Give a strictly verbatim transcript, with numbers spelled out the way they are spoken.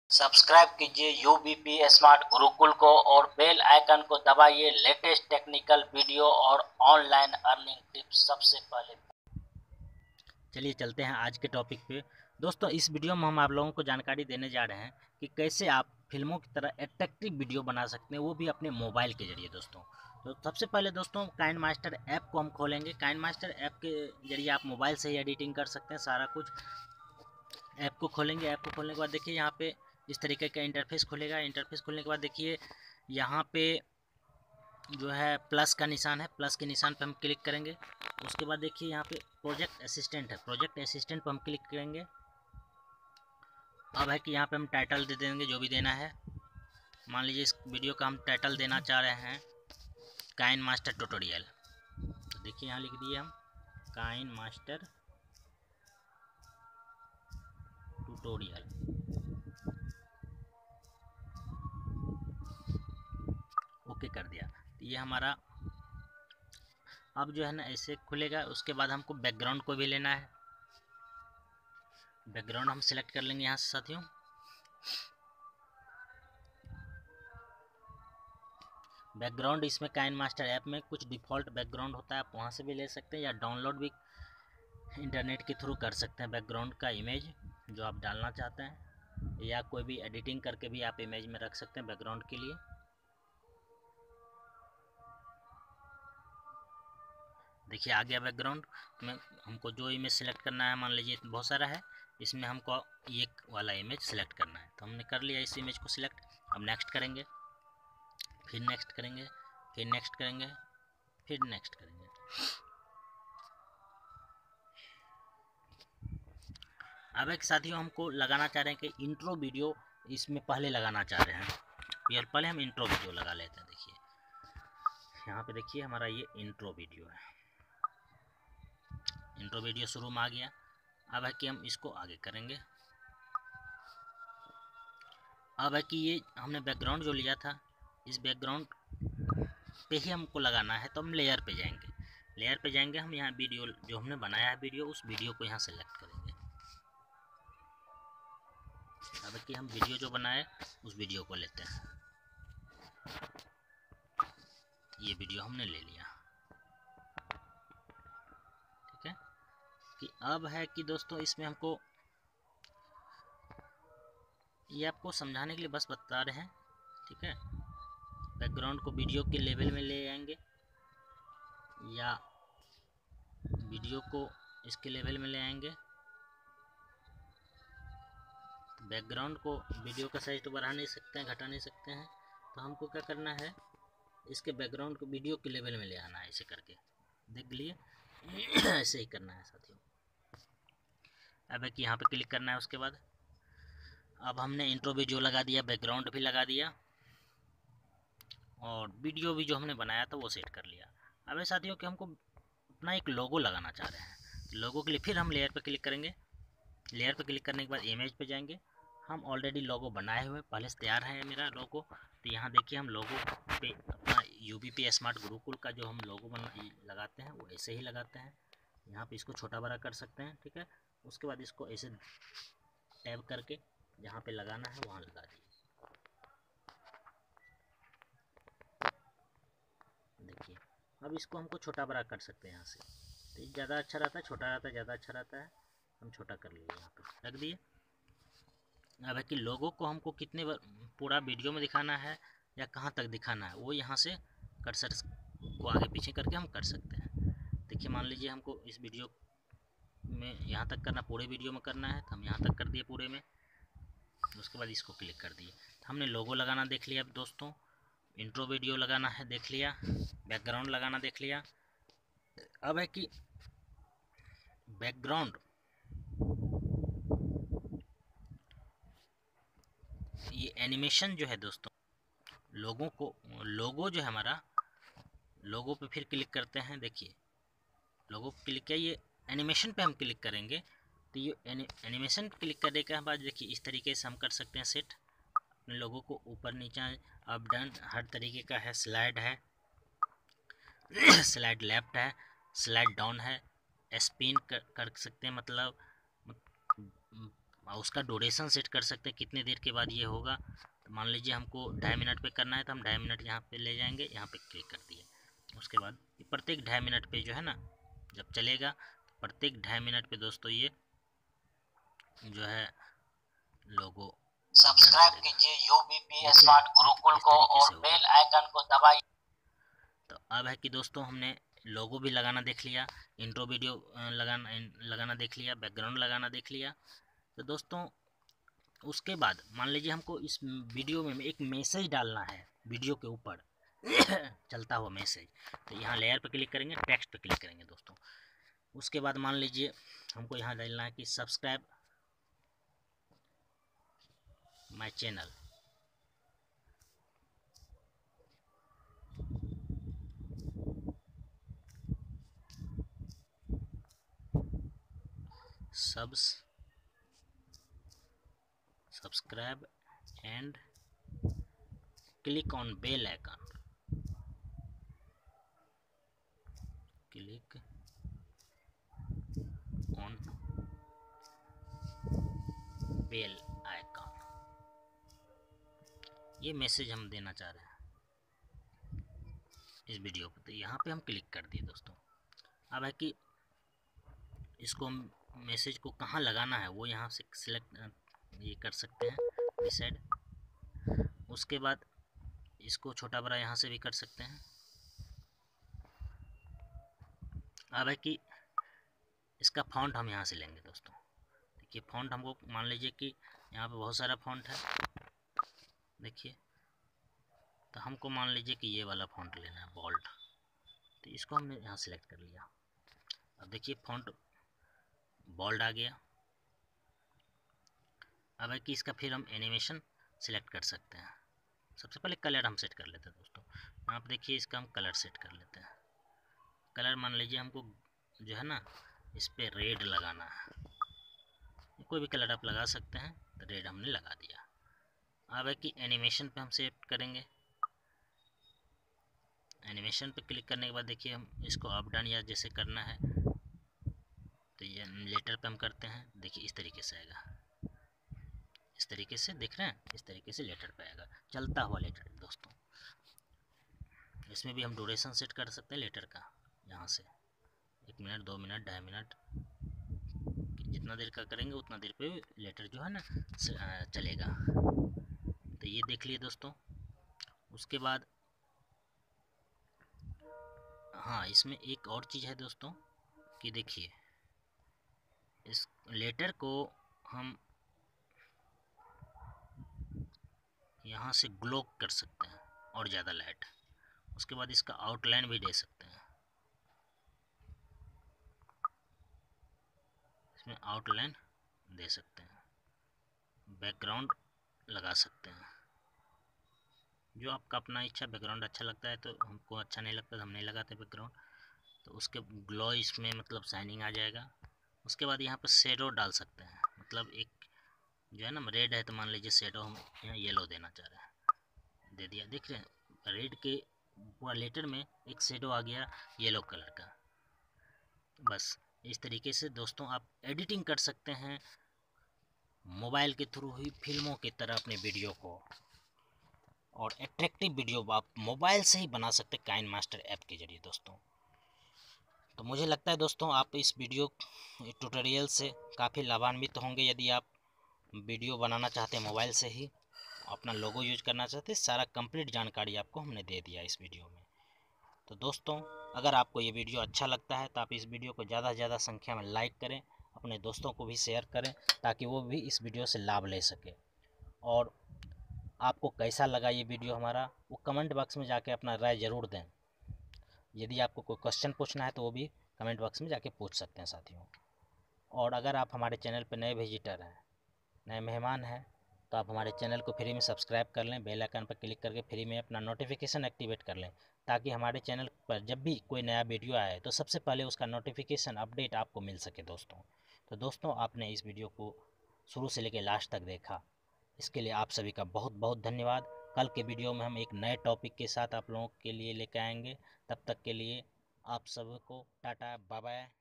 Subscribe कीजिए यूबीपी smart Gurukul को और बेल आइकन को दबाइए लेटेस्ट टेक्निकल वीडियो और ऑनलाइन अर्निंग टिप्स सबसे पहले। चलिए चलते हैं आज के टॉपिक पे। दोस्तों, इस वीडियो में हम आप लोगों को जानकारी देने जा रहे हैं कि कैसे आप फिल्मों की तरह अट्रैक्टिव वीडियो बना सकते हैं, वो भी अपने मोबाइल के जरिए। दोस्तों, तो सबसे पहले दोस्तों काइनमास्टर ऐप को हम खोलेंगे। काइनमास्टर ऐप के जरिए आप मोबाइल से ही एडिटिंग कर सकते हैं सारा कुछ। ऐप को खोलेंगे। ऐप को खोलने के बाद देखिए यहाँ पे इस तरीके का इंटरफेस खुलेगा। इंटरफेस खुलने के बाद देखिए यहाँ पे जो है प्लस का निशान है, प्लस के निशान पे हम क्लिक करेंगे। उसके बाद देखिए यहाँ पे प्रोजेक्ट असिस्टेंट है, प्रोजेक्ट असिस्टेंट पे हम क्लिक करेंगे। अब है कि यहाँ पे हम टाइटल दे देंगे जो भी देना है। मान लीजिए इस वीडियो का हम टाइटल देना चाह रहे हैं काइन मास्टर ट्यूटोरियल। तो देखिए यहाँ लिख दिए हम काइन मास्टर ट्यूटोरियल। ओके कर दिया। तो ये हमारा अब जो है ना ऐसे खुलेगा। उसके बाद हमको बैकग्राउंड को भी लेना है। बैकग्राउंड हम सिलेक्ट कर लेंगे यहाँ से साथियों। बैकग्राउंड इसमें काइनमास्टर ऐप में कुछ डिफ़ॉल्ट बैकग्राउंड होता है, आप वहाँ से भी ले सकते हैं या डाउनलोड भी इंटरनेट के थ्रू कर सकते हैं। बैकग्राउंड का इमेज जो आप डालना चाहते हैं, या कोई भी एडिटिंग करके भी आप इमेज में रख सकते हैं बैकग्राउंड के लिए। देखिए आ गया बैकग्राउंड में। हमको जो इमेज सेलेक्ट करना है, मान लीजिए बहुत सारा है, इसमें हमको एक वाला इमेज सेलेक्ट करना है, तो हमने कर लिया इस इमेज को सिलेक्ट। अब नेक्स्ट करेंगे, फिर नेक्स्ट करेंगे, फिर नेक्स्ट करेंगे, फिर नेक्स्ट करेंगे। अब एक साथियों हमको लगाना चाह रहे हैं कि इंट्रो वीडियो इसमें पहले लगाना चाह रहे हैं, यार पहले हम इंट्रो वीडियो लगा लेते हैं। देखिए यहाँ पे देखिए हमारा ये इंट्रो वीडियो है। इंट्रो वीडियो शुरू में आ गया। अब है कि हम इसको आगे करेंगे। अब है कि ये हमने बैकग्राउंड जो लिया था, इस बैकग्राउंड पे ही हमको लगाना है, तो हम लेयर पे जाएंगे। लेयर पे जाएंगे हम, यहाँ वीडियो जो हमने बनाया है वीडियो, उस वीडियो को यहाँ सेलेक्ट करेंगे। अब है कि हम वीडियो जो बनाए उस वीडियो को लेते हैं। ये वीडियो हमने ले लिया। ठीक है कि अब है कि दोस्तों इसमें हमको, ये आपको समझाने के लिए बस बता रहे हैं। ठीक है, बैकग्राउंड को वीडियो के लेवल में ले आएंगे या वीडियो को इसके लेवल में ले आएंगे। बैकग्राउंड को वीडियो का साइज तो बढ़ा नहीं सकते हैं, घटा नहीं सकते हैं, तो हमको क्या करना है, इसके बैकग्राउंड को वीडियो के लेवल में ले आना है। ऐसे करके देख लिए ऐसे ही करना है साथियों। अब है कि यहाँ पे क्लिक करना है। उसके बाद अब हमने इंट्रो भी जो लगा दिया, बैकग्राउंड भी लगा दिया, और वीडियो भी जो हमने बनाया था वो सेट कर लिया। अब है साथियों कि हमको अपना एक लोगो लगाना चाह रहे हैं। लोगो के लिए फिर हम लेयर पे क्लिक करेंगे। लेयर पे क्लिक करने के बाद इमेज पे जाएंगे। हम ऑलरेडी लोगो बनाए हुए पहले से तैयार है मेरा लोगो। तो यहाँ देखिए हम लोगो पे अपना यूबीपी स्मार्ट गुरुकुल का जो हम लोगो बना लगाते हैं वो ऐसे ही लगाते हैं। यहाँ पे इसको छोटा बड़ा कर सकते हैं। ठीक है, उसके बाद इसको ऐसे टैब करके जहाँ पे लगाना है वहाँ लगा दीजिए। देखिए अब इसको हमको छोटा बड़ा कर सकते हैं यहाँ से, तो ज़्यादा अच्छा रहता है, छोटा रहता है ज़्यादा अच्छा रहता है। हम छोटा कर लिए, यहाँ पे रख दिए। अब है कि लोगों को हमको कितने बार पूरा वीडियो में दिखाना है या कहाँ तक दिखाना है, वो यहाँ से कर्सर को आगे पीछे करके हम कर सकते हैं। देखिए मान लीजिए हमको इस वीडियो में यहाँ तक करना, पूरे वीडियो में करना है, तो हम यहाँ तक कर दिए पूरे में। उसके बाद इसको क्लिक कर दिए। हमने लोगो लगाना देख लिया दोस्तों, इंट्रो वीडियो लगाना है देख लिया, बैकग्राउंड लगाना देख लिया। अब है कि बैकग्राउंड ये एनिमेशन जो है दोस्तों, लोगों को लोगो जो है हमारा, लोगो पे फिर क्लिक करते हैं। देखिए लोगो पे क्लिक किया, ये एनिमेशन पे हम क्लिक करेंगे। तो ये एनि, एनिमेशन पे क्लिक करने के बाद देखिए इस तरीके से हम कर सकते हैं सेट अपने लोगों को। ऊपर नीचे अप डाउन हर तरीके का है, स्लाइड है, स्लाइड लेफ्ट है, स्लाइड डाउन है, स्पिन कर, कर सकते हैं, मतलब उसका ड्यूरेशन सेट कर सकते हैं कितने देर के बाद ये होगा। तो मान लीजिए हमको ढाई मिनट पे करना है तो हम ढाई मिनट यहाँ पे ले जाएंगे, यहाँ पे क्लिक कर दिए। उसके बाद प्रत्येक ढाई मिनट पे जो है ना जब चलेगा, प्रत्येक ढाई मिनट पे दोस्तों ये जो है लोगो सब्सक्राइब कीजिए यूबीपी स्मार्ट गुरुकुल को और बेल आइकन को दबाइए। तो अब है कि दोस्तों हमने लोगो भी लगाना देख लिया, इंट्रो वीडियो लगाना लगाना देख लिया, बैकग्राउंड लगाना देख लिया। तो दोस्तों उसके बाद मान लीजिए हमको इस वीडियो में एक मैसेज डालना है, वीडियो के ऊपर चलता हुआ मैसेज। तो यहाँ लेयर पे क्लिक करेंगे, टेक्स्ट पे क्लिक करेंगे दोस्तों। उसके बाद मान लीजिए हमको यहाँ डालना है कि subscribe my channel. Subs subscribe and click on bell icon, click on bell icon. ये मैसेज हम देना चाह रहे हैं इस वीडियो पर, तो यहाँ पे हम क्लिक कर दिए दोस्तों। अब है कि इसको मैसेज को कहाँ लगाना है वो यहाँ से सिलेक्ट ये कर सकते हैं, डिसाइड। उसके बाद इसको छोटा बड़ा यहाँ से भी कर सकते हैं। अब है कि इसका फॉन्ट हम यहाँ से लेंगे दोस्तों। देखिए फॉन्ट हमको मान लीजिए कि यहाँ पे बहुत सारा फॉन्ट है, देखिए। तो हमको मान लीजिए कि ये वाला फॉन्ट लेना है, बोल्ड। तो इसको हमने यहाँ सेलेक्ट कर लिया। अब देखिए फॉन्ट बोल्ड आ गया। अब है कि इसका फिर हम एनिमेशन सेलेक्ट कर सकते हैं। सबसे पहले कलर हम सेट कर लेते हैं दोस्तों। आप देखिए इसका हम कलर सेट कर लेते हैं। कलर मान लीजिए हमको जो है ना इस पर रेड लगाना है, कोई भी कलर आप लगा सकते हैं। तो रेड हमने लगा दिया। अब है कि एनिमेशन पे हम सेट करेंगे। एनिमेशन पे क्लिक करने के बाद देखिए हम इसको अप डाउन या जैसे करना है तो ये लेटर पे हम करते हैं। देखिए इस तरीके से आएगा, इस तरीके से देख रहे हैं, इस तरीके से लेटर पे आएगा, चलता हुआ लेटर दोस्तों। इसमें भी हम ड्यूरेशन सेट कर सकते हैं लेटर का, यहाँ से एक मिनट, दो मिनट, ढाई मिनट, जितना देर का करेंगे उतना देर पे लेटर जो है ना चलेगा। तो ये देख लिए दोस्तों। उसके बाद हाँ इसमें एक और चीज़ है दोस्तों कि देखिए इस लेटर को हम यहाँ से ग्लो कर सकते हैं और ज़्यादा लाइट। उसके बाद इसका आउटलाइन भी दे सकते हैं, इसमें आउटलाइन दे सकते हैं, बैकग्राउंड लगा सकते हैं। जो आपका अपना इच्छा, बैकग्राउंड अच्छा लगता है तो हमको अच्छा नहीं लगता तो हम नहीं लगाते बैकग्राउंड। तो उसके ग्लो इसमें मतलब शाइनिंग आ जाएगा। उसके बाद यहाँ पर शेडो डाल सकते हैं, मतलब एक जो है ना रेड है तो मान लीजिए शेडो हम यहाँ येलो देना चाह रहे हैं, दे दिया। देख रहे हैं रेड के पूरा लेटर में एक शेडो आ गया येलो कलर का। बस इस तरीके से दोस्तों आप एडिटिंग कर सकते हैं मोबाइल के थ्रू ही फिल्मों की तरह अपने वीडियो को, और एट्रैक्टिव वीडियो आप मोबाइल से ही बना सकते हैं काइनमास्टर ऐप के जरिए दोस्तों। तो मुझे लगता है दोस्तों आप इस वीडियो ट्यूटोरियल से काफ़ी लाभान्वित होंगे। यदि आप वीडियो बनाना चाहते हैं मोबाइल से ही, अपना लोगो यूज करना चाहते हैं, सारा कंप्लीट जानकारी आपको हमने दे दिया इस वीडियो में। तो दोस्तों अगर आपको ये वीडियो अच्छा लगता है तो आप इस वीडियो को ज़्यादा से ज़्यादा संख्या में लाइक करें, अपने दोस्तों को भी शेयर करें ताकि वो भी इस वीडियो से लाभ ले सके। और आपको कैसा लगा ये वीडियो हमारा, वो कमेंट बॉक्स में जाके अपना राय ज़रूर दें। यदि आपको कोई क्वेश्चन पूछना है तो वो भी कमेंट बॉक्स में जाके पूछ सकते हैं साथियों। और अगर आप हमारे चैनल पर नए विजिटर हैं, नए मेहमान हैं, तो आप हमारे चैनल को फ्री में सब्सक्राइब कर लें, बेल आइकन पर क्लिक करके फ्री में अपना नोटिफिकेशन एक्टिवेट कर लें ताकि हमारे चैनल पर जब भी कोई नया वीडियो आए तो सबसे पहले उसका नोटिफिकेशन अपडेट आपको मिल सके दोस्तों। तो दोस्तों आपने इस वीडियो को शुरू से लेकर लास्ट तक देखा, इसके लिए आप सभी का बहुत बहुत धन्यवाद। कल के वीडियो में हम एक नए टॉपिक के साथ आप लोगों के लिए लेकर आएंगे। तब तक के लिए आप सबको टाटा बाय बाय।